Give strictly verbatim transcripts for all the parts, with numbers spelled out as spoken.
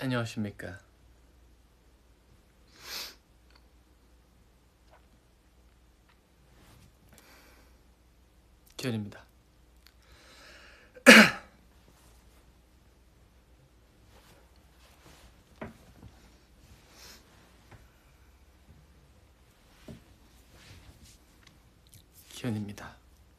안녕하십니까. 기현입니다. 기현입니다.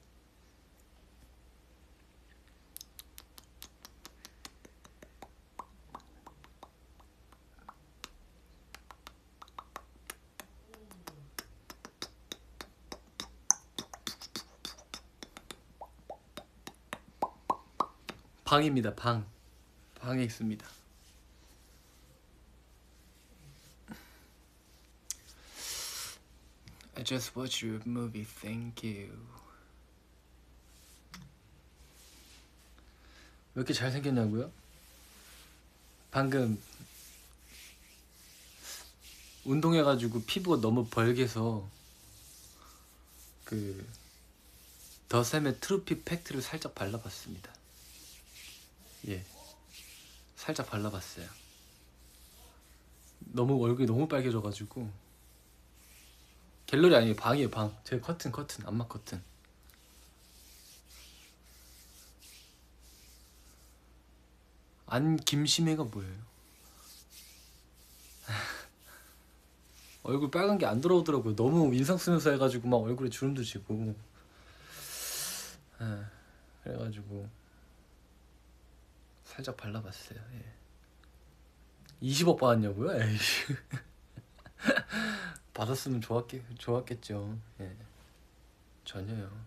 방입니다. 방. 방에 있습니다. I just watched your movie. Thank you. 왜 이렇게 잘생겼냐고요? 방금 운동해가지고 피부가 너무 벌게서 그 더샘의 트루피 팩트를 살짝 발라봤습니다. 예, 살짝 발라봤어요. 너무 얼굴이 너무 빨개져가지고. 갤러리 아니에요, 방이에요. 방. 제 커튼 커튼 안마 커튼. 안 김심혜가 뭐예요? 얼굴 빨간 게 안 들어오더라고요. 너무 인상 쓰면서 해가지고 막 얼굴에 주름도 지고. 아, 그래가지고 살짝 발라봤어요. 예. 이십억 받았냐고요? 에이씨. 받았으면 좋았겠, 좋았겠죠. 예. 전혀요.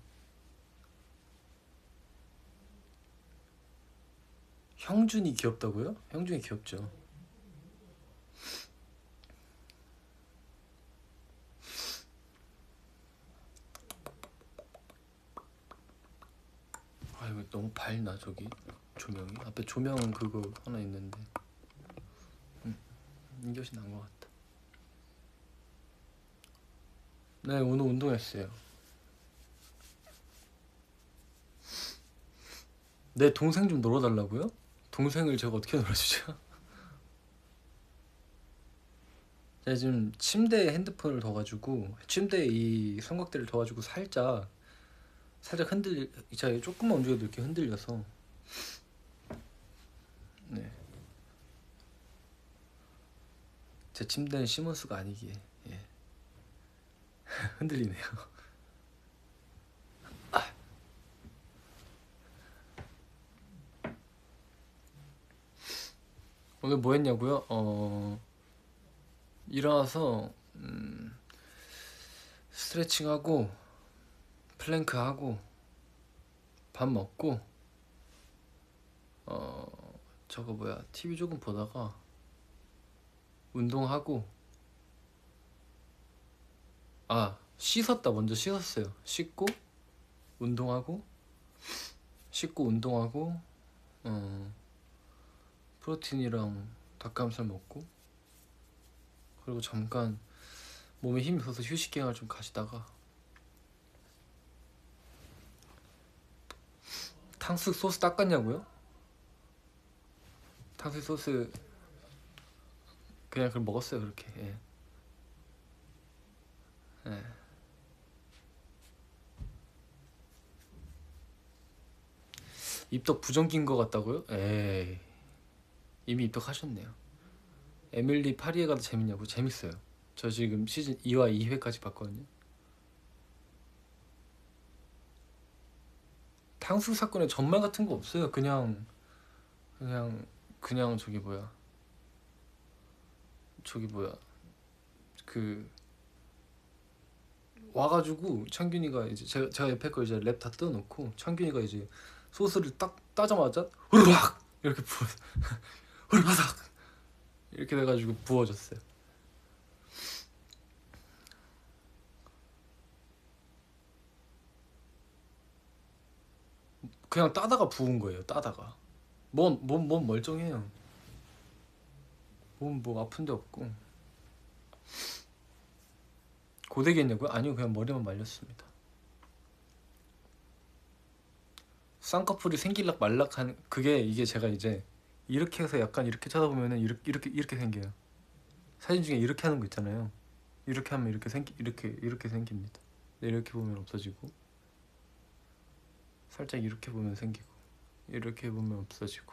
형준이 귀엽다고요? 형준이 귀엽죠. 아, 이거 너무 밝나 저기 조명이? 앞에 조명 그거 하나 있는데. 음, 이것이 난 것 같다. 네, 오늘 운동했어요. 내 동생 좀 놀아달라고요? 동생을 제가 어떻게 놀아주죠? 제가 지금 침대에 핸드폰을 둬가지고, 침대에 이 삼각대를 둬가지고 살짝 살짝 흔들, 제가 조금만 움직여도 이렇게 흔들려서. 네, 제 침대는 시몬스가 아니기에 예. 흔들리네요. 아. 오늘 뭐 했냐고요? 어... 일어나서 음... 스트레칭하고 플랭크하고 밥 먹고 어... 저거 뭐야, 티비 조금 보다가 운동하고, 아, 씻었다. 먼저 씻었어요. 씻고 운동하고, 씻고 운동하고, 어... 프로틴이랑 닭가슴살 먹고, 그리고 잠깐 몸에 힘이 없어서 휴식기간을 좀 가지다가 탕수육 소스 닦았냐고요? 탕수육 소스 그냥 그걸 먹었어요. 그렇게. 예. 예. 입덕 부정기인 것 같다고요? 에이, 이미 입덕하셨네요. 에밀리 파리에 가도 재밌냐고? 재밌어요. 저 지금 시즌 이와 이 회까지 봤거든요. 탕수육 사건에 전말 같은 거 없어요. 그냥 그냥 그냥 저기 뭐야 저기 뭐야 그 와가지고 창균이가 이제 제가, 제가 옆에 거 이제 랩 다 뜯어놓고 창균이가 이제 소스를 딱 따자마자 으르락 이렇게 부어 으르락 이렇게 돼가지고 부어졌어요. 그냥 따다가 부은 거예요. 따다가 몸 몸 몸 멀쩡해요. 몸 뭐 아픈 데 없고. 고데기 했냐고요? 아니요, 그냥 머리만 말렸습니다. 쌍꺼풀이 생길락 말락한 그게, 이게 제가 이제 이렇게 해서 약간 이렇게 쳐다보면은 이렇게 이렇게 이렇게 생겨요. 사진 중에 이렇게 하는 거 있잖아요. 이렇게 하면 이렇게 생기 이렇게 이렇게 생깁니다. 이렇게 보면 없어지고, 살짝 이렇게 보면 생기고, 이렇게 보면 없어지고.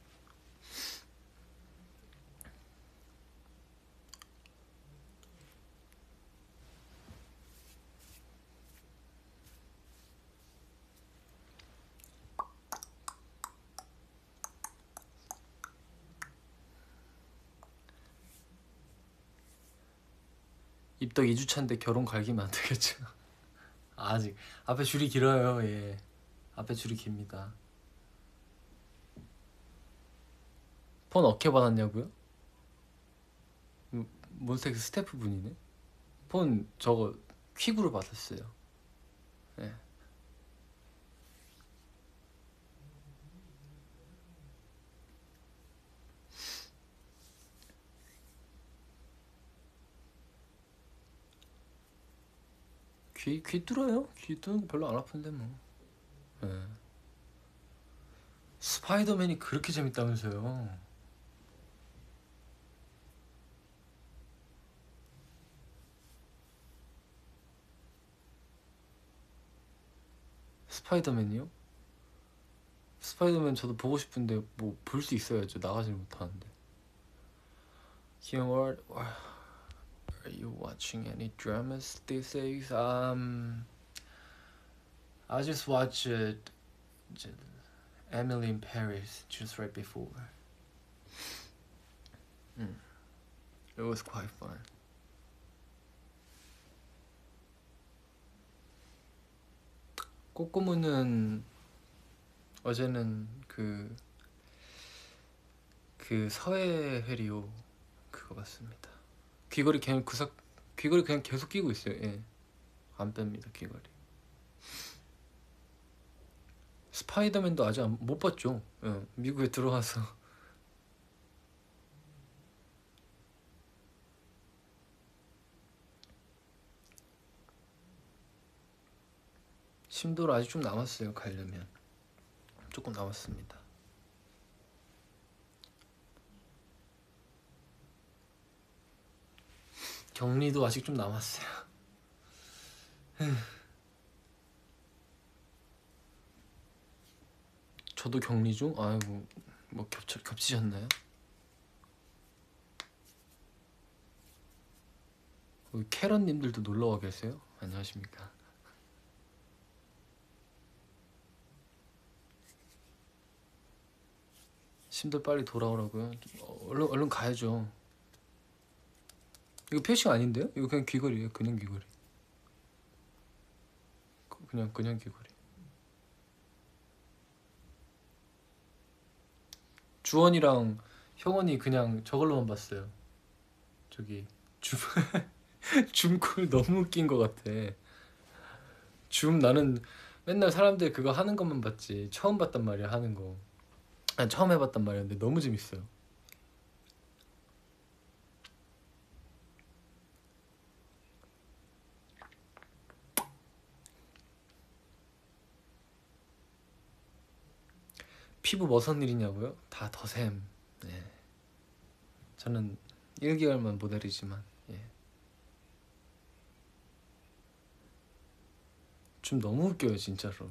입덕 이 주차인데 결혼 갈기면 안 되겠죠? 아직 앞에 줄이 길어요. 예, 앞에 줄이 깁니다. 폰 어떻게 받았냐고요? 음, 몬스타엑스 스태프 분이네. 폰 저거 퀵으로 받았어요. 예. 귀, 귀 뚫어요? 귀 뚫는 거 별로 안 아픈데 뭐. 예. 스파이더맨이 그렇게 재밌다면서요. 스파이더맨이요? 스파이더맨 저도 보고 싶은데 뭐 볼 수 있어야죠. 나가질 못하는데. Keyword, are you watching any dramas these days? Um, I just watched uh, Emily in Paris just right before. Mm. It was quite fun. 꼬꼬무는 어제는 그, 그 서해 해리오 그거 봤습니다. 귀걸이 그냥 구석 귀걸이 그냥 계속 끼고 있어요. 예, 안 뺍니다 귀걸이. 스파이더맨도 아직 안, 못 봤죠. 예, 미국에 들어와서. 심도를 아직 좀 남았어요. 가려면 조금 남았습니다. 격리도 아직 좀 남았어요. 저도 격리 중? 아이고, 뭐 겹쳐, 겹치셨나요? 우리 캐런님들도 놀러와 계세요? 안녕하십니까? 심들 빨리 돌아오라고요? 어, 얼른 얼른 가야죠. 이거 피어싱 아닌데요? 이거 그냥 귀걸이에요. 그냥 귀걸이. 그냥 그냥 귀걸이. 주원이랑 형원이 그냥 저걸로만 봤어요. 저기 줌 줌콜 너무 웃긴 것 같아. 줌 나는 맨날 사람들 그거 하는 것만 봤지 처음 봤단 말이야 하는 거. 아니, 처음 해봤단 말이야. 근데 너무 재밌어요. 피부 무슨 일이냐고요? 다 더샘. 네. 저는 일 개월만 모델이지만 예. 좀 너무 웃겨요 진짜로.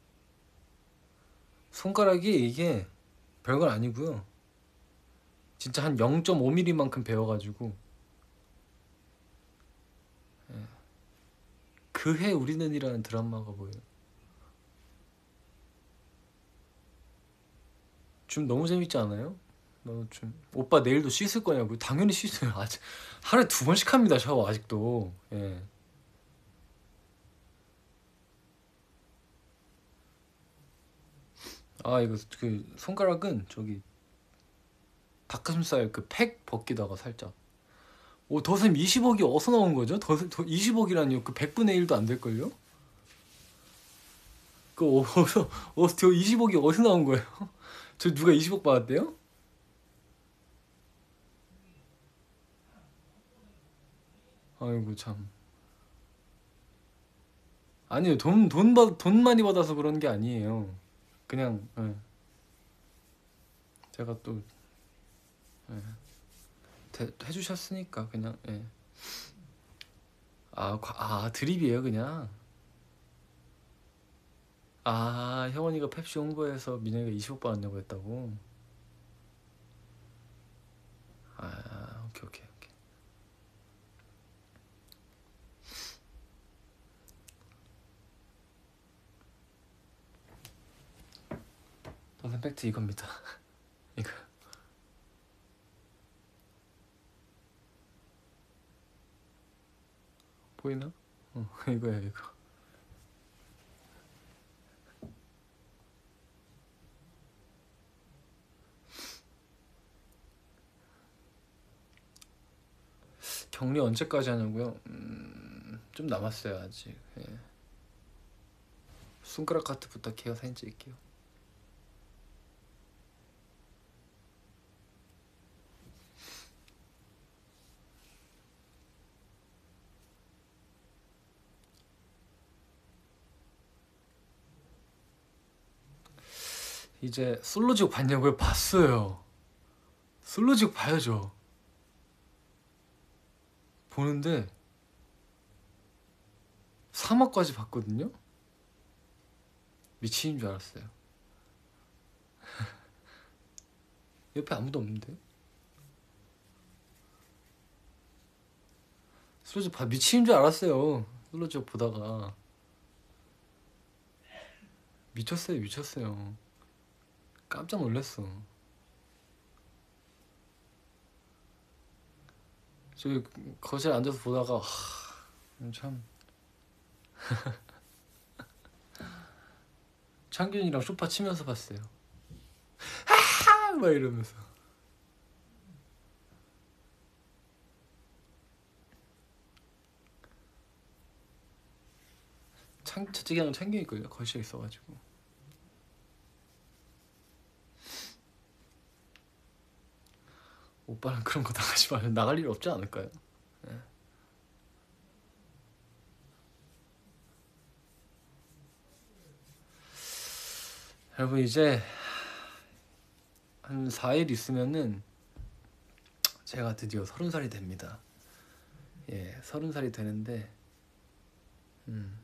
손가락이 이게 별건 아니고요. 진짜 한 영 점 오 밀리미터만큼 베어가지고 예. 그해 우리는이라는 드라마가 뭐예요? 좀 너무 재밌지 않아요? 너 좀 오빠 내일도 씻을 거냐고? 당연히 씻어요. 아직 하루에 두 번씩 합니다 샤워 아직도. 예. 아 이거 그 손가락은 저기 닭가슴살 그 팩 벗기다가 살짝. 오 더샘 이십억이 어디서 나온 거죠? 더, 더 이십억이라니요? 그 백분의 일도 안 될걸요? 그 어디서 어디서 저 이십억이 어디서 나온 거예요? 저 누가 이십억 받았대요? 아이고 참. 아니요 돈 돈 받 돈 많이 받아서 그런 게 아니에요. 그냥 예. 제가 또 예. 대, 해주셨으니까 그냥 예. 아, 과, 아 드립이에요 그냥. 아 형원이가 펩시 홍보해서 민혁이가 이십억 받았냐고 했다고. 아 오케이 오케이 오케이. 더센 팩트 이겁니다. 이거 보이나? 어 이거야 이거. 격리 언제까지 하냐고요? 음, 좀 남았어요 아직. 예. 손가락 하트 부탁해요. 사진 찍을게요. 이제 솔로지옥 봤냐고요? 봤어요. 솔로지옥 봐야죠. 보는데 삼 화까지 봤거든요. 미친인 줄 알았어요. 옆에 아무도 없는데. 솔로지옥 봐 미친인 줄 알았어요. 솔로지옥 보다가 미쳤어요 미쳤어요. 깜짝 놀랐어. 저기 거실에 앉아서 보다가 하, 참 창균이랑 소파 치면서 봤어요. 하하 막 이러면서. 창 저쪽에 한 창균이걸요. 거실에 있어가지고. 오빠는 그런 거 나가지 말면 나갈 일 없지 않을까요? 네. 여러분 이제 한 사 일 있으면은 제가 드디어 서른 살이 됩니다. 예, 서른 살이 되는데 음,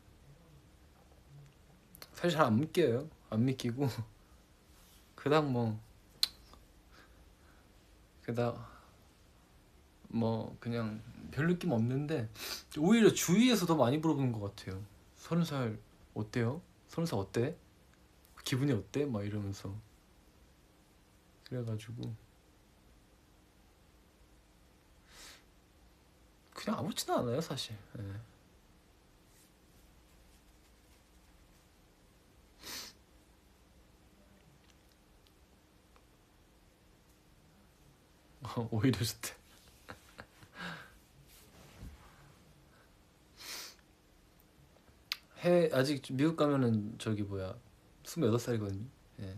사실 잘 안 믿겨요. 안 믿기고 그닥 뭐 그닥 뭐 그냥 별 느낌 없는데 오히려 주위에서 더 많이 물어보는 것 같아요. 서른 살 어때요? 서른 살 어때? 기분이 어때? 막 이러면서. 그래가지고 그냥 아무렇지도 않아요 사실. 예. 오히려 좋대. 해 아직 미국 가면은 저기 뭐야 스물여덟 살이거든요. 예.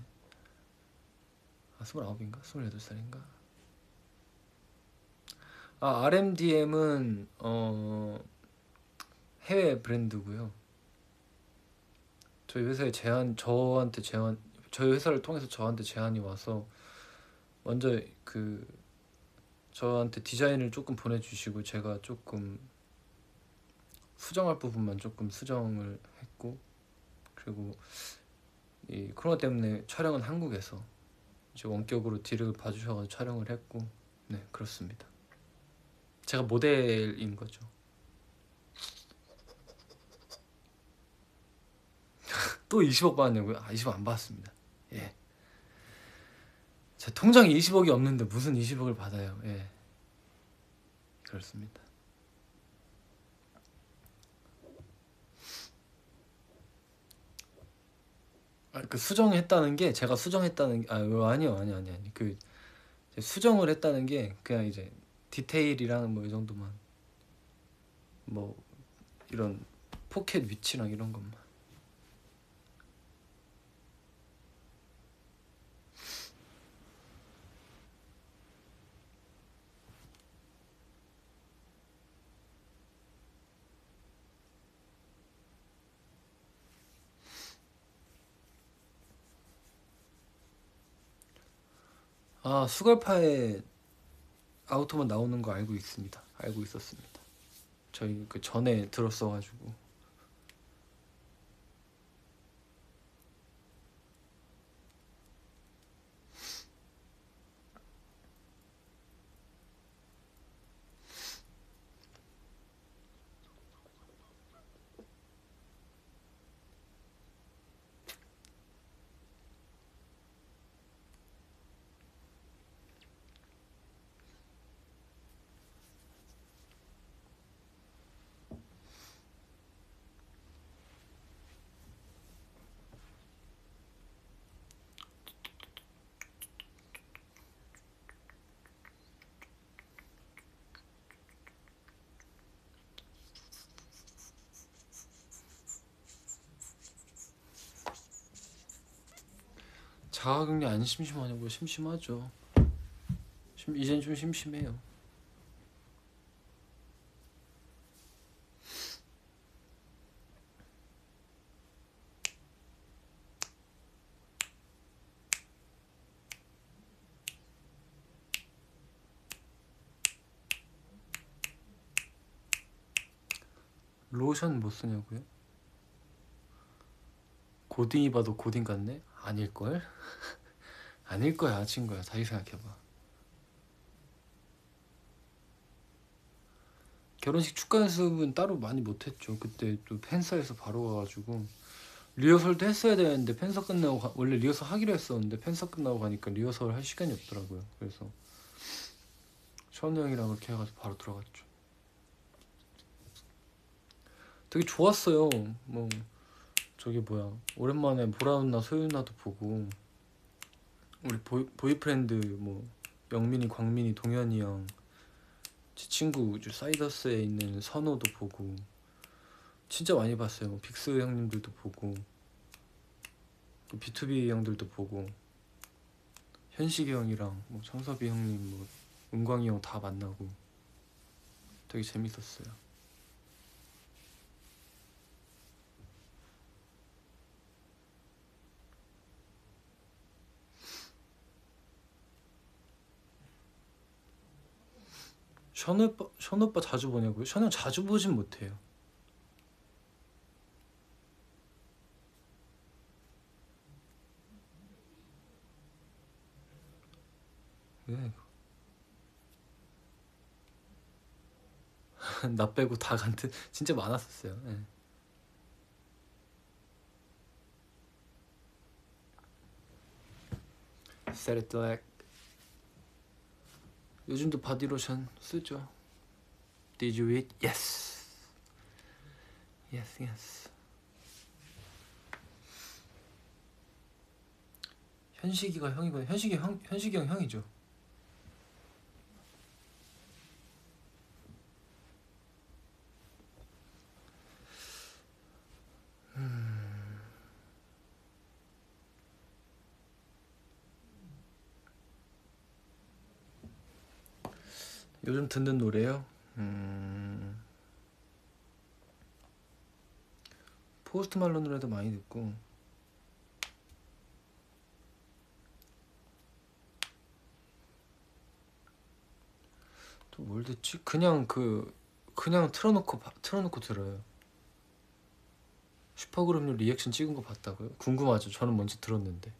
아 스물아홉인가? 스물여덟 살인가? 아 알엠디엠은 어 해외 브랜드고요. 저희 회사에 제안 저한테 제안 저희 회사를 통해서 저한테 제안이 와서 먼저 그 저한테 디자인을 조금 보내주시고 제가 조금 수정할 부분만 조금 수정을 했고 그리고 이 코로나 때문에 촬영은 한국에서 이제 원격으로 뒤를 봐주셔서 촬영을 했고 네 그렇습니다. 제가 모델인 거죠. 또 이십억 받았냐고요? 아 이십억 안 받았습니다. 예. 제 통장에 이십억이 없는데 무슨 이십억을 받아요. 예. 그렇습니다. 아, 그 수정했다는 게 제가 수정했다는 게 아, 아니요 아니요 아니요 아니 그 수정을 했다는 게 그냥 이제 디테일이랑 뭐 이 정도만 뭐 이런 포켓 위치랑 이런 것만. 아 수갈파에 아우터만 나오는 거 알고 있습니다. 알고 있었습니다. 저희 그 전에 들었어가지고. 자가격리 안 심심하냐고. 심심하죠. 심, 이젠 좀 심심해요. 로션 뭐 쓰냐고요? 고딩이 봐도 고딩 같네? 아닐걸? 아닐 거야, 친구야. 다시 생각해봐. 결혼식 축가 연습은 따로 많이 못했죠. 그때 또 팬사에서 바로 가가지고 리허설도 했어야 되는데 팬사 끝나고 가, 원래 리허설 하기로 했었는데 팬사 끝나고 가니까 리허설 할 시간이 없더라고요. 그래서 션우 형이랑 그렇게 해가지고 바로 들어갔죠. 되게 좋았어요. 뭐 저기 뭐야, 오랜만에 보라 누나 소유 누나도 보고, 우리 보이, 보이프렌드 뭐 영민이, 광민이, 동현이 형, 제 친구 사이더스에 있는 선호도 보고 진짜 많이 봤어요. 뭐 빅스 형님들도 보고 비투비 형들도 보고 현식이 형이랑 뭐 창섭이 형님, 뭐 은광이 형 다 만나고 되게 재밌었어요. 션우 오빠, 션우 오빠 자주 보냐고요? 션우 자주 보진 못해요. 왜? 나 빼고 다 간트 진짜 많았었어요. 네. Set it black. 요즘도 바디로션 쓰죠. Did you eat? Yes. Yes, yes. 현식이가 형이거든. 현식이 형, 현식이 형 형이죠. 음... 요즘 듣는 노래요? 음... 포스트 말론 노래도 많이 듣고, 또 뭘 듣지? 그냥 그 그냥 틀어놓고 바, 틀어놓고 들어요. 슈퍼그룹류 리액션 찍은 거 봤다고요? 궁금하죠. 저는 먼저 들었는데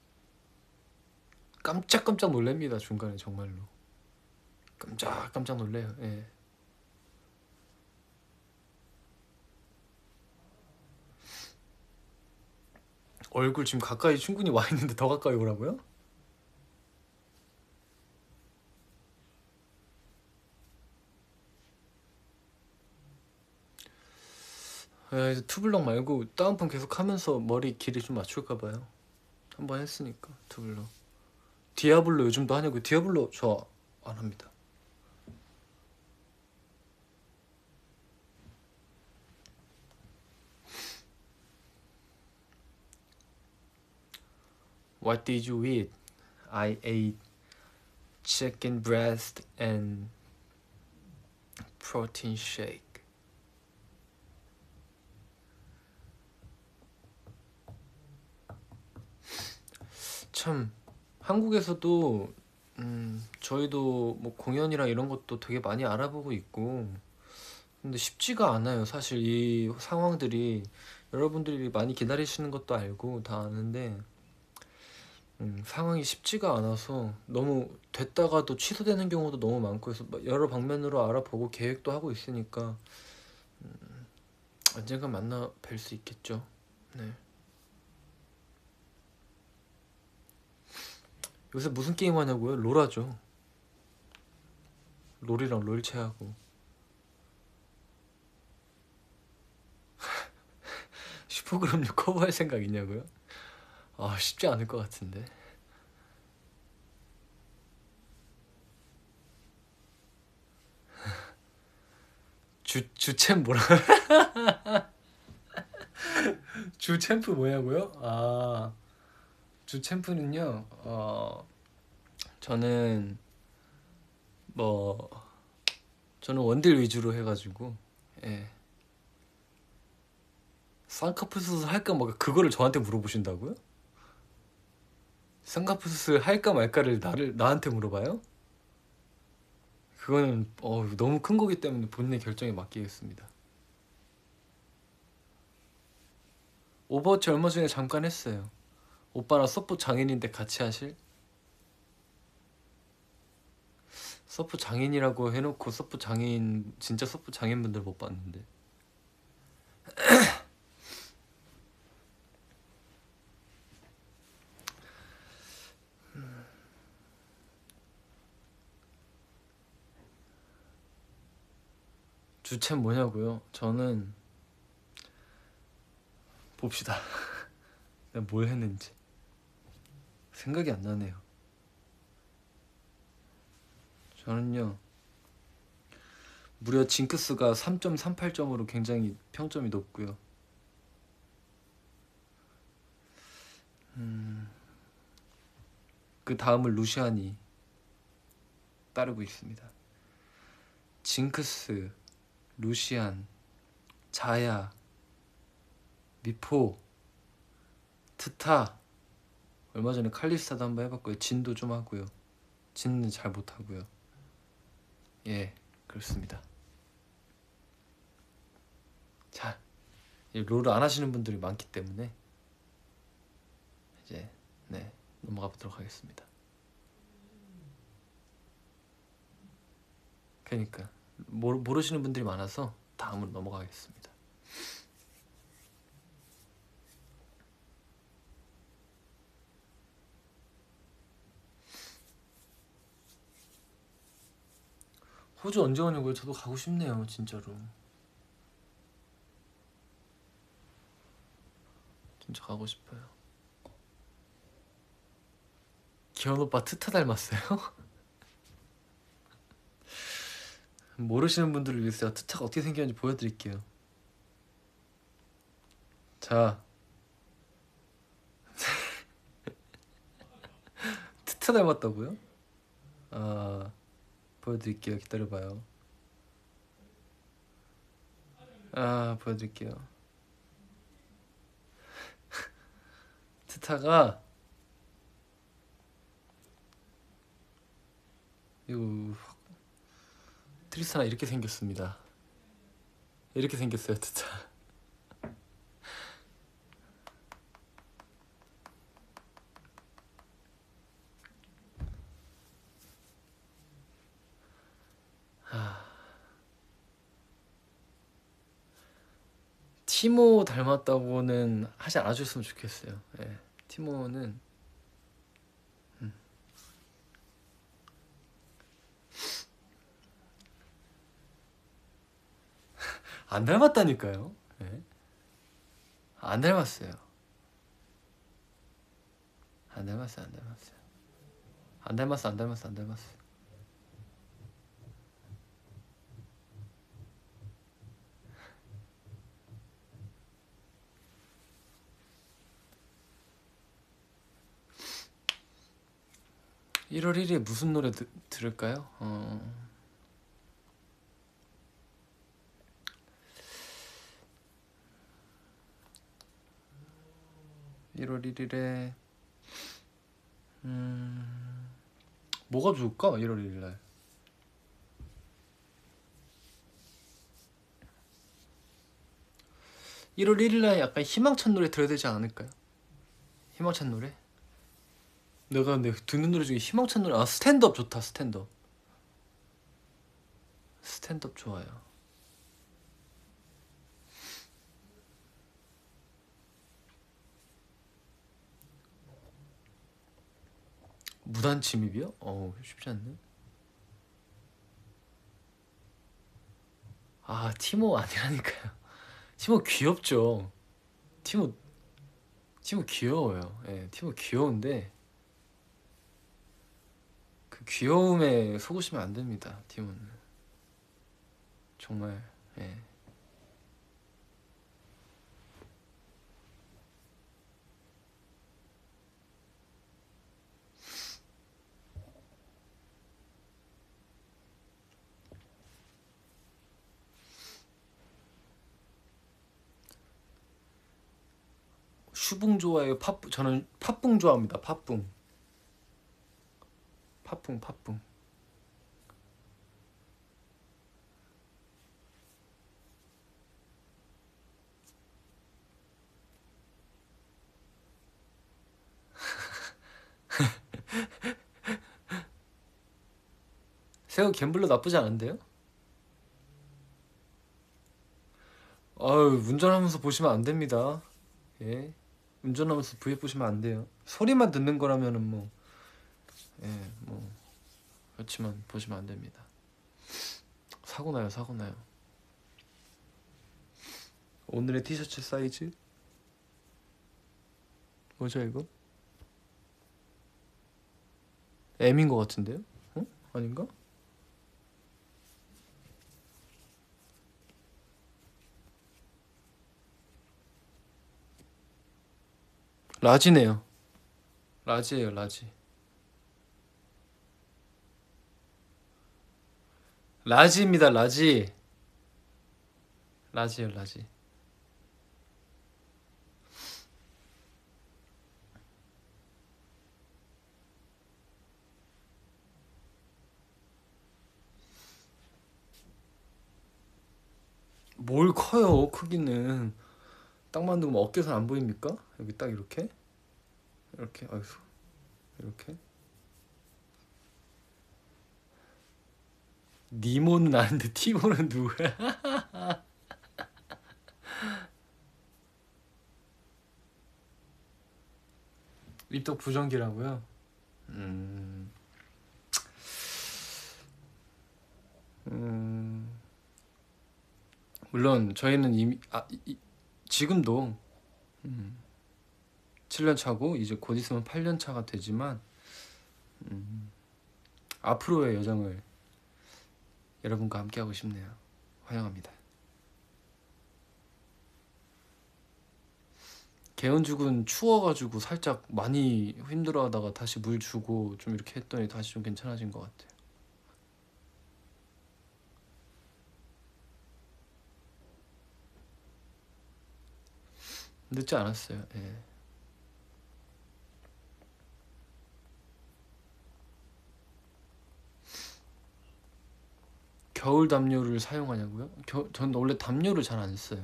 깜짝깜짝 놀랍니다. 중간에 정말로 깜짝깜짝 놀래요. 예. 얼굴 지금 가까이 충분히 와 있는데 더 가까이 오라고요? 야, 이제 투블럭 말고 다운펌 계속 하면서 머리 길이 좀 맞출까 봐요. 한번 했으니까 투블럭. 디아블로 요즘도 하냐고. 디아블로 저 안 합니다. What did you eat? I ate chicken breast and protein shake. 참 한국에서도 음, 저희도 뭐 공연이랑 이런 것도 되게 많이 알아보고 있고, 근데 쉽지가 않아요. 사실 이 상황들이 여러분들이 많이 기다리시는 것도 알고 다 아는데, 음, 상황이 쉽지가 않아서 너무 됐다가도 취소되는 경우도 너무 많고 해서 여러 방면으로 알아보고 계획도 하고 있으니까 언젠가 만나 뵐 수 있겠죠. 네. 요새 무슨 게임 하냐고요? 롤하죠. 롤이랑 롤체하고. 슈퍼그램류 커버할 생각 있냐고요? 아, 쉽지 않을 것 같은데. 주 주챔 뭐라? 주 챔프 뭐냐고요? 아, 주 챔프는요. 어, 저는 뭐 저는 원딜 위주로 해가지고, 예. 쌍꺼풀 할까 말까 그거를 저한테 물어보신다고요? 쌍꺼풀 할까 말까를 나를 나한테 물어봐요? 그거는 어, 너무 큰 거기 때문에 본인의 결정에 맡기겠습니다. 오버워치 얼마 전에 잠깐 했어요. 오빠랑 서포 장인인데 같이 하실? 서포 장인이라고 해놓고 서포 장인 진짜 서포 장인분들 못 봤는데. 주챔 뭐냐고요? 저는 봅시다. 내가 뭘 했는지 생각이 안 나네요. 저는요 무려 징크스가 삼 점 삼팔 점으로 굉장히 평점이 높고요. 음, 그 다음을 루시안이 따르고 있습니다. 징크스, 루시안, 자야, 미포, 트타, 얼마 전에 칼리스타도 한번 해봤고요. 진도 좀 하고요. 진은 잘 못하고요. 예, 그렇습니다. 자, 롤을 안 하시는 분들이 많기 때문에 이제 네 넘어가 보도록 하겠습니다. 그러니까 모르, 모르시는 분들이 많아서 다음으로 넘어가겠습니다. 호주 언제 오냐고요? 저도 가고 싶네요, 진짜로. 진짜 가고 싶어요. 기현 오빠 트타 닮았어요? 모르시는 분들을 위해서 제가 트타가 어떻게 생겼는지 보여드릴게요. 자, 트타 닮았다고요? 아, 보여드릴게요. 기다려봐요. 아, 보여드릴게요. 트타가 이거 트리스타나 이렇게 생겼습니다. 이렇게 생겼어요, 트타. 티모 닮았다고는 하지 않아줬으면 좋겠어요. 예, 티모는 음. 안 닮았다니까요. 예? 안 닮았어요. 안 닮았어요. 안 닮았어요. 안 닮았어. 안 닮았어. 안 닮았어. 일월 일일에 무슨 노래 드, 들을까요? 어... 일월 일일에 음... 뭐가 좋을까? 일월 일일날 일월 일일날 약간 희망찬 노래 들어야 되지 않을까요? 희망찬 노래? 내가 근데 듣는 노래 중에 희망찬 노래 아 스탠드업 좋다. 스탠드업 스탠드업 좋아요. 무단 침입이요? 어 쉽지 않네. 아 티모 아니라니까요. 티모 귀엽죠. 티모 티모 귀여워요. 예, 티모 귀여운데 그 귀여움에 속으시면 안 됩니다. 티모는 정말 예. 슈붕 좋아해요? 팝 저는 팝붕 좋아합니다. 팝붕 팝붕 팝붕 새우 갬블러 나쁘지 않은데요? 아유 운전하면서 보시면 안 됩니다. 예, 운전하면서 브이앱 보시면 안 돼요. 소리만 듣는 거라면은 뭐 예, 뭐 그렇지만 보시면 안 됩니다. 사고 나요, 사고 나요. 오늘의 티셔츠 사이즈 뭐죠 이거? M인 것 같은데요? 어? 아닌가? 라지네요. 라지예요, 라지. 라지입니다, 라지. 라지예요, 라지. 뭘 커요, 크기는. 딱 만들면 어깨선 안 보입니까? 여기 딱 이렇게, 이렇게, 아이고, 이렇게. 니모는 아는데 티모는 누구야? 입덕 부정기라고요? 음, 음, 물론 저희는 이미 아, 이, 이- 지금도 음, 칠 년 차고 이제 곧 있으면 팔 년 차가 되지만 음, 앞으로의 여정을 여러분과 함께 하고 싶네요. 환영합니다. 개운죽은 추워가지고 살짝 많이 힘들어하다가 다시 물 주고 좀 이렇게 했더니 다시 좀 괜찮아진 것 같아요. 늦지 않았어요. 예. 겨울 담요를 사용하냐고요? 겨, 전 원래 담요를 잘 안 써요.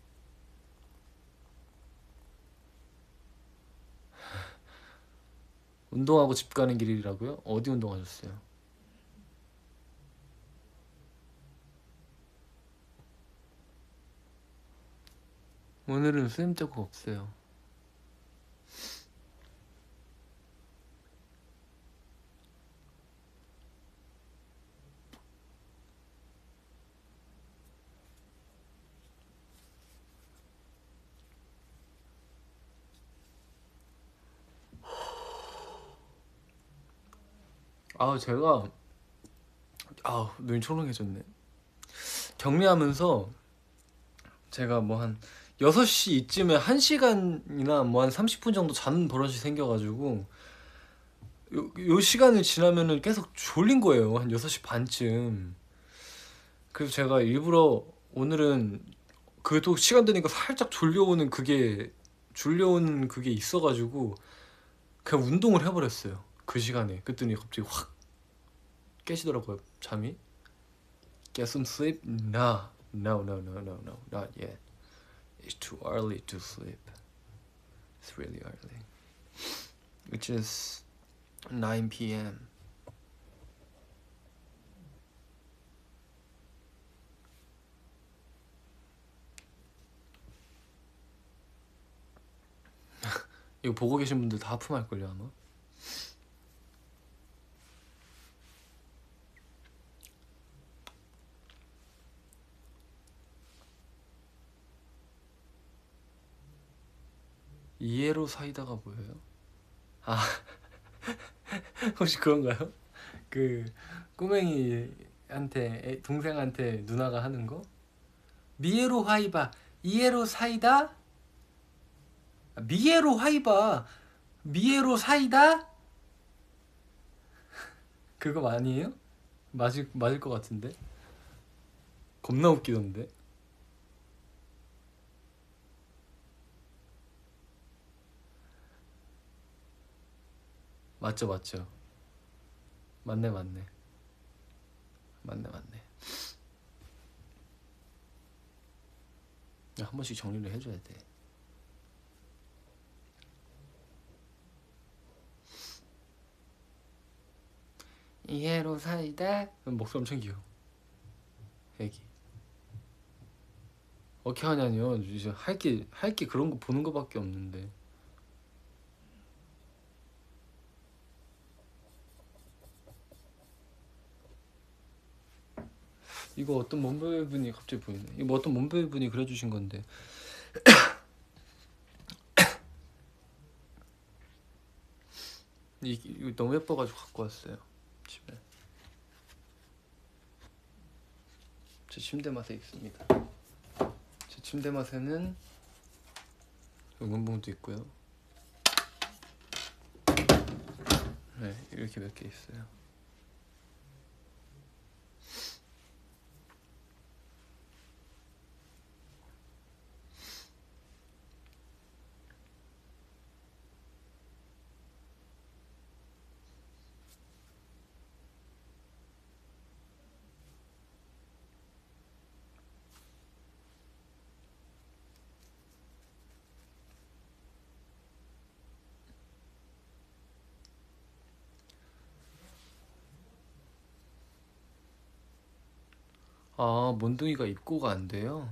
운동하고 집 가는 길이라고요? 어디 운동하셨어요? 오늘은 쓰임새가 없어요. 아 제가 아 눈이 초롱해졌네. 격리하면서 제가 뭐 한 여섯 시 이쯤에 한 시간이나 뭐 한 삼십 분 정도 자는 버릇이 생겨가지고 요, 요 시간을 지나면은 계속 졸린 거예요. 한 여섯 시 반쯤. 그래서 제가 일부러 오늘은 그래도 시간 되니까 살짝 졸려오는 그게 졸려오는 그게 있어가지고 그냥 운동을 해버렸어요. 그 시간에. 그랬더니 갑자기 확 깨시더라고요 잠이. Get some sleep? Nah, no, no, no, no, no, not yet. It's too early to sleep. It's really early. Which is nine p m 이거 보고 계신 분들 다 하품할걸요 아마. 이에로 사이다가 뭐예요? 아 혹시 그건가요? 그 꼬맹이한테 애- 동생한테 누나가 하는 거? 미에로 하이바 이에로 사이다? 아, 미에로 하이바 미에로 사이다? 그거 아니에요? 맞을 맞을 것 같은데. 겁나 웃기던데. 맞죠 맞죠. 맞네 맞네 맞네 맞네. 야, 한 번씩 정리를 해줘야 돼. 이해로 사이다. 목소리 엄청 귀여워. 애기. 어떻게 하냐뇨. 이제 할게 할 게 그런 거 보는 거밖에 없는데. 이거 어떤 몸베이분이 갑자기 보이네. 이거 뭐 어떤 몸베이분이 그려주신 건데. 이, 이거 너무 예뻐가지고 갖고 왔어요 집에. 제 침대 맛에 있습니다. 제 침대 맛에는 응원봉도 있고요. 네 이렇게 몇 개 있어요. 아 몬둥이가 입고가 안 돼요?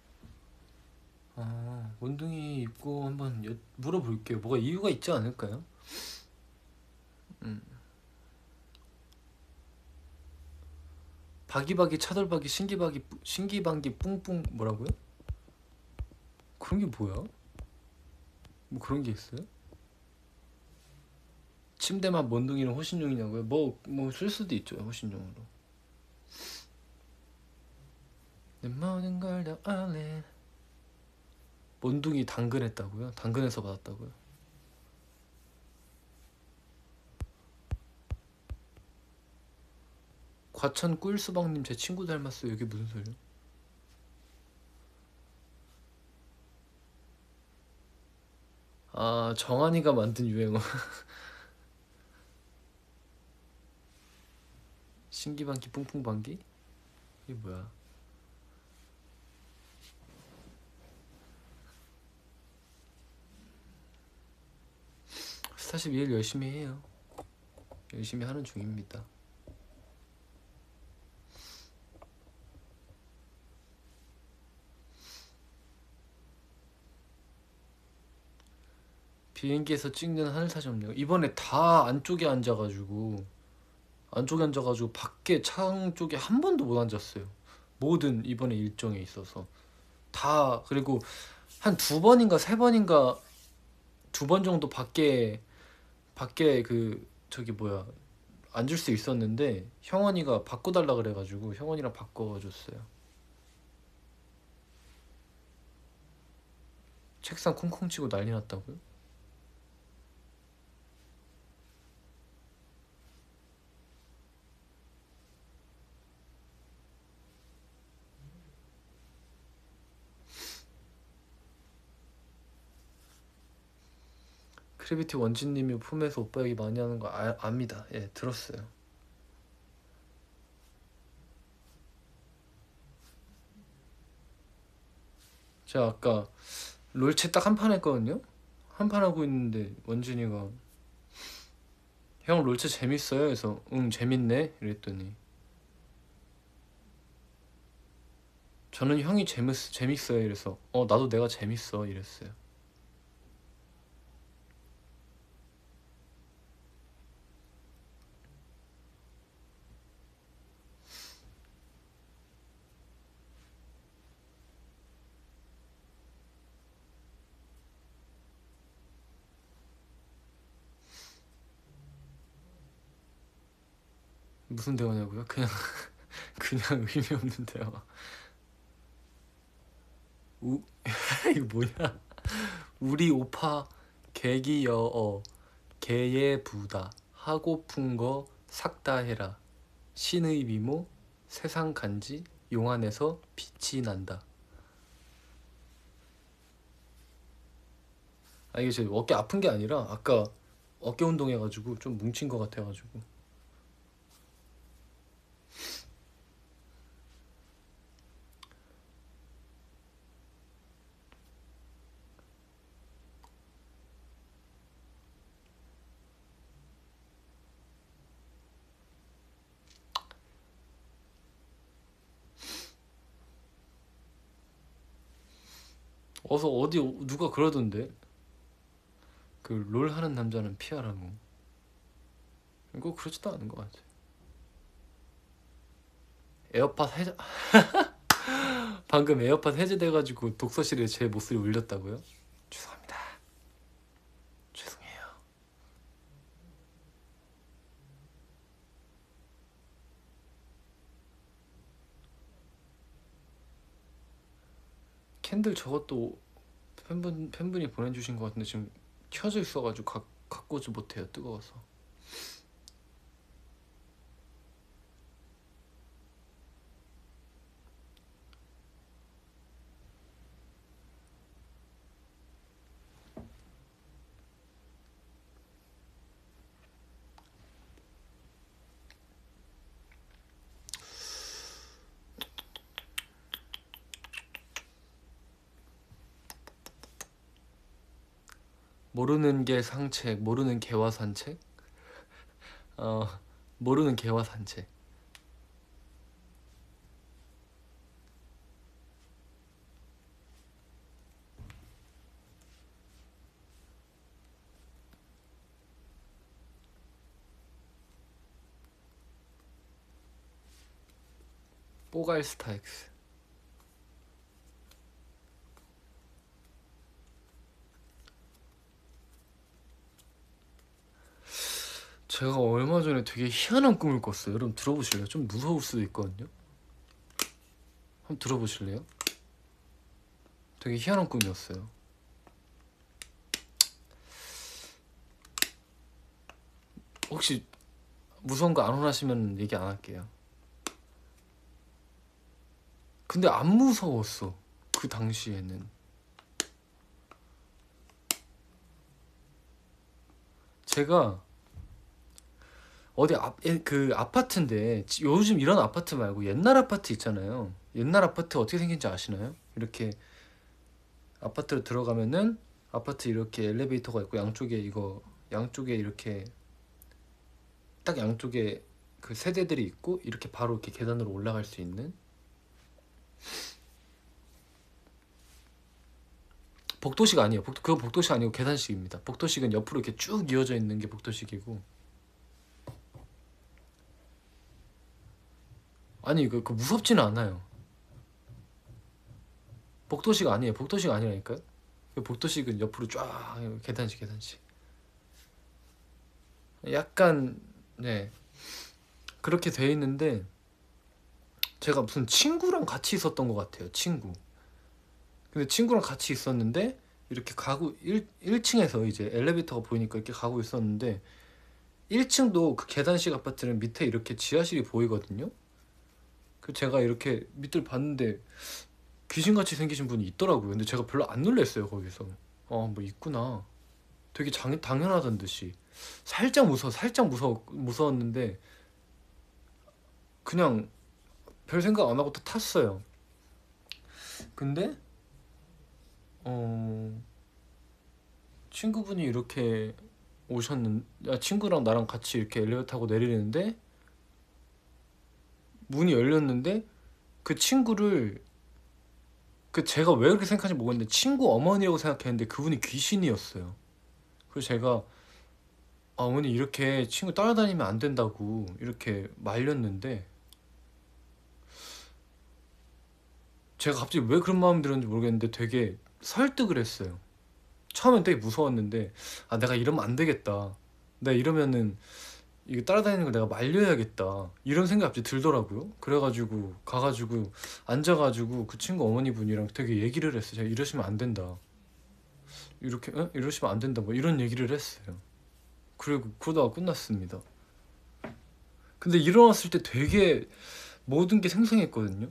아 몬둥이 입고 한번 여, 물어볼게요. 뭐가 이유가 있지 않을까요? 음. 바기바기 차돌박이 신기바기 뿌- 신기방기 뿡뿡 뭐라고요? 그런 게 뭐야? 뭐 그런 게 있어요? 침대만 몬둥이는 호신용이냐고요? 뭐 뭐 쓸 수도 있죠 호신용으로. 내 모든 걸 다 알래. 몬둥이 당근했다고요? 당근에서 받았다고요? 과천 꿀수박님 제 친구 닮았어요. 이게 무슨 소리야? 아 정한이가 만든 유행어. 신기방기 뿡뿡방기? 이게 뭐야? 스타쉽 일 열심히 해요. 열심히 하는 중입니다. 비행기에서 찍는 하늘사진요. 이번에 다 안쪽에 앉아가지고 안쪽에 앉아가지고 밖에 창 쪽에 한 번도 못 앉았어요. 모든 이번에 일정에 있어서 다. 그리고 한 두 번인가 세 번인가 두 번 정도 밖에 밖에 그 저기 뭐야 앉을 수 있었는데 형원이가 바꿔달라 그래가지고 형원이랑 바꿔줬어요. 책상 콩콩 치고 난리 났다고요? 크래비티 원진님이 품에서 오빠 얘기 많이 하는 거 아, 압니다. 예 들었어요. 제가 아까 롤체 딱 한 판 했거든요. 한 판 하고 있는데 원진이가 형 롤체 재밌어요? 그래서 응 재밌네 이랬더니 저는 형이 재밌, 재밌어요 이래서 어 나도 내가 재밌어 이랬어요. 무슨 대화냐고요? 그냥 그냥 의미 없는 대화. 우 이거 뭐냐? 우리 오파 개기여어 개의 부다 하고픈 거 삭다 해라 신의 미모 세상 간지 용안에서 빛이 난다. 아 이게 제 어깨 아픈 게 아니라 아까 어깨 운동해가지고 좀 뭉친 것 같아가지고. 어서 어디 누가 그러던데 그 롤 하는 남자는 피하라고. 이거 그렇지도 않은 것 같아. 에어팟 해제 방금 에어팟 해제돼가지고 독서실에 제 목소리 울렸다고요? 죄송합니다. 죄송해요. 캔들 저것도 팬분, 팬분이 보내주신 것 같은데 지금 켜져 있어가지고 가, 갖고 오지 못해요. 뜨거워서. 모르는 게 상책, 모르는 개와 산책? 어, 모르는 개와 산책. 뽀갈 스타엑스. 제가 얼마 전에 되게 희한한 꿈을 꿨어요. 여러분 들어보실래요? 좀 무서울 수도 있거든요. 한번 들어보실래요? 되게 희한한 꿈이었어요. 혹시 무서운 거 안 원하시면 얘기 안 할게요. 근데 안 무서웠어. 그 당시에는. 제가 어디 앞, 예, 그 아파트인데 지- 요즘 이런 아파트 말고 옛날 아파트 있잖아요. 옛날 아파트 어떻게 생긴지 아시나요? 이렇게 아파트로 들어가면은 아파트 이렇게 엘리베이터가 있고 양쪽에 이거 양쪽에 이렇게 딱 양쪽에 그 세대들이 있고 이렇게 바로 이렇게 계단으로 올라갈 수 있는. 복도식 아니에요. 복, 그거 복도식 아니고 계단식입니다. 복도식은 옆으로 이렇게 쭉 이어져 있는 게 복도식이고. 아니 그, 그 무섭지는 않아요. 복도식 아니에요. 복도식 아니라니까요. 그 복도식은 옆으로 쫙 계단식 계단식. 약간 네 그렇게 돼 있는데 제가 무슨 친구랑 같이 있었던 것 같아요. 친구. 근데 친구랑 같이 있었는데 이렇게 가고 일, 일 층에서 이제 엘리베이터가 보이니까 이렇게 가고 있었는데 일 층도 그 계단식 아파트는 밑에 이렇게 지하실이 보이거든요. 그 제가 이렇게 밑을 봤는데 귀신같이 생기신 분이 있더라고요. 근데 제가 별로 안 놀랐어요 거기서. 어 뭐 있구나. 되게 장, 당연하던 듯이. 살짝 무서워 살짝 무서워 무서웠는데 그냥 별 생각 안 하고 또 탔어요. 근데 어 친구분이 이렇게 오셨는 아, 친구랑 나랑 같이 이렇게 엘리베이터 타고 내리는데 문이 열렸는데 그 친구를 그 제가 왜 그렇게 생각하는지 모르겠는데 친구 어머니라고 생각했는데 그분이 귀신이었어요. 그래서 제가 아, 어머니 이렇게 친구 따라다니면 안 된다고 이렇게 말렸는데 제가 갑자기 왜 그런 마음이 들었는지 모르겠는데 되게 설득을 했어요. 처음엔 되게 무서웠는데 아 내가 이러면 안 되겠다. 내가 이러면은 이거 따라다니는 걸 내가 말려야겠다. 이런 생각이 갑자기 들더라고요. 그래가지고 가가지고 앉아가지고 그 친구 어머니 분이랑 되게 얘기를 했어요. 제가 이러시면 안 된다. 이렇게 어? 이러시면 안 된다. 뭐 이런 얘기를 했어요. 그리고 그러다가 끝났습니다. 근데 일어났을 때 되게 모든 게 생생했거든요.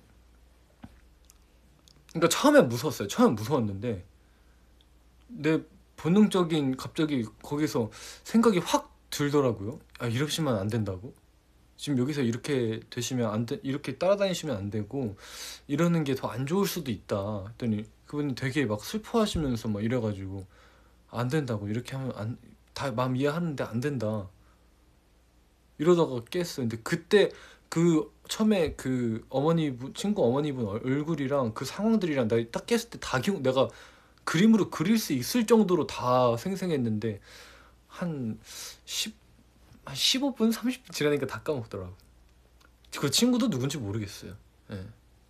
그러니까 처음엔 무서웠어요. 처음엔 무서웠는데 내 본능적인 갑자기 거기서 생각이 확 들더라고요. 아 이러시면 안 된다고. 지금 여기서 이렇게 되시면 안 돼, 이렇게 따라다니시면 안 되고 이러는 게 더 안 좋을 수도 있다 했더니 그분이 되게 막 슬퍼하시면서 막 이래가지고 안 된다고 이렇게 하면 안, 다 마음 이해하는데 안 된다 이러다가 깼어요. 근데 그때 그 처음에 그 어머니 분 친구 어머니 분 얼- 얼굴이랑 그 상황들이랑 나 딱 깼을 때 다 기억 내가 그림으로 그릴 수 있을 정도로 다 생생했는데 한 십, 한 십오 분 삼십 분 지나니까 다 까먹더라고. 그 친구도 누군지 모르겠어요. 예.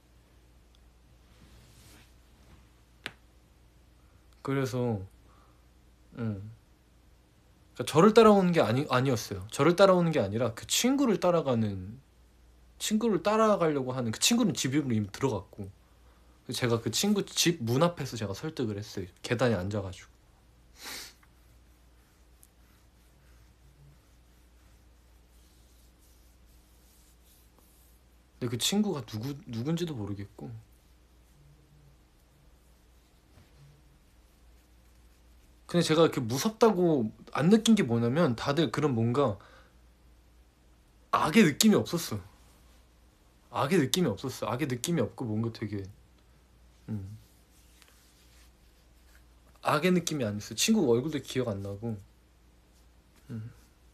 그래서 음. 그러니까 저를 따라오는 게 아니 아니었어요. 저를 따라오는 게 아니라 그 친구를 따라가는 친구를 따라가려고 하는 그 친구는 집으로 이미 들어갔고 제가 그 친구 집 문 앞에서 제가 설득을 했어요. 계단에 앉아가지고. 근데 그 친구가 누구 누군지도 모르겠고. 근데 제가 이렇게 무섭다고 안 느낀 게 뭐냐면 다들 그런 뭔가 악의 느낌이 없었어. 악의 느낌이 없었어. 악의 느낌이 없고 뭔가 되게 음, 악의 느낌이 아니었어. 친구 얼굴도 기억 안 나고. 음.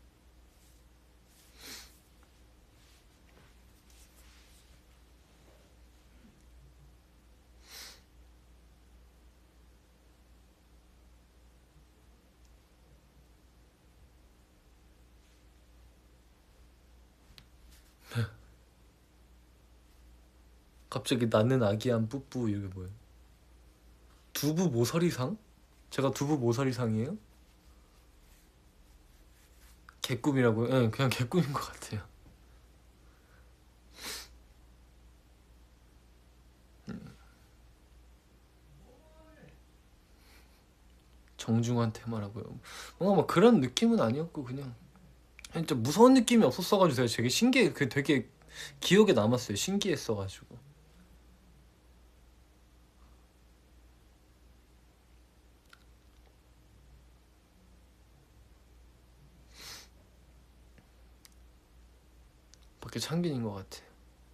갑자기 나는 아기한 뿌뿌 이게 뭐예요? 두부 모서리상? 제가 두부 모서리상이에요? 개꿈이라고요? 예, 그냥 개꿈인 것 같아요. 정중한 테마라고요. 뭔가 막 그런 느낌은 아니었고 그냥 진짜 무서운 느낌이 없었어가지고 제가 되게 신기해. 그 되게 기억에 남았어요. 신기했어가지고. 밖에 참견인 것 같아요.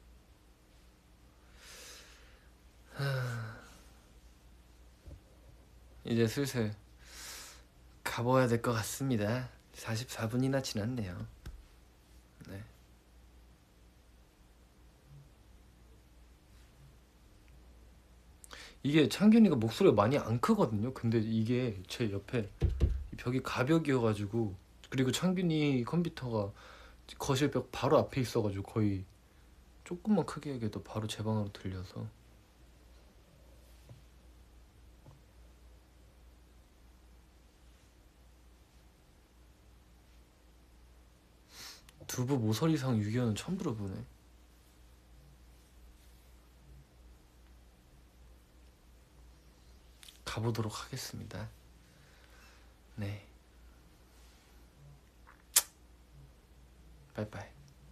이제 슬슬 가봐야 될 것 같습니다. 사십사 분이나 지났네요. 네. 이게 창균이가 목소리가 많이 안 크거든요. 근데 이게 제 옆에 이 벽이 가벽이어가지고 그리고 창균이 컴퓨터가 거실 벽 바로 앞에 있어가지고 거의 조금만 크게 얘기해도 바로 제 방으로 들려서 두부 모서리상 유기견은 처음 들어보네. 가보도록 하겠습니다. 네. 빠이빠이.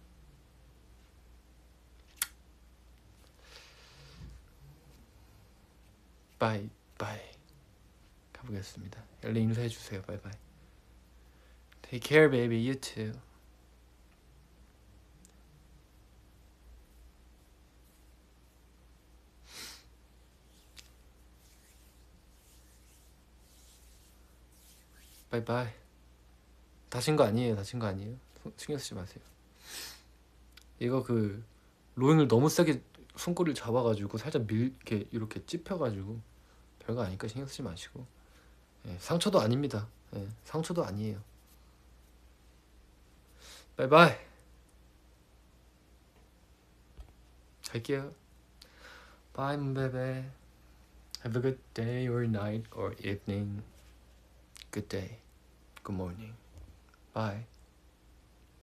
빠이빠이. 가보겠습니다. 엘리 인사해주세요. 바이바이. Take care, baby. You too. 바이바이. 다친 거 아니에요. 다친 거 아니에요. 신경 쓰지 마세요. 이거 그 로잉을 너무 세게 손꼬리를 잡아가지고 살짝 밀 이렇게 이렇게 찝혀가지고 별거 아니까 신경 쓰지 마시고. 예, 상처도 아닙니다. 예, 상처도 아니에요. 바이바이. 갈게요. Bye, baby. Have a good day or night or evening. Good day. Good morning. Bye.